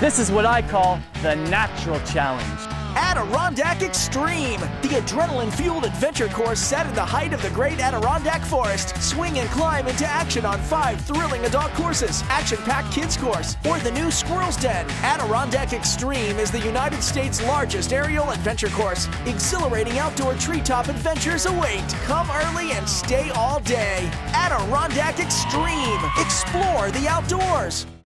This is what I call the natural challenge. Adirondack Extreme, the adrenaline-fueled adventure course set in the height of the great Adirondack Forest. Swing and climb into action on 5 thrilling adult courses, action-packed kids course, or the new Squirrel's Den. Adirondack Extreme is the United States' largest aerial adventure course. Exhilarating outdoor treetop adventures await. Come early and stay all day. Adirondack Extreme. Explore the outdoors.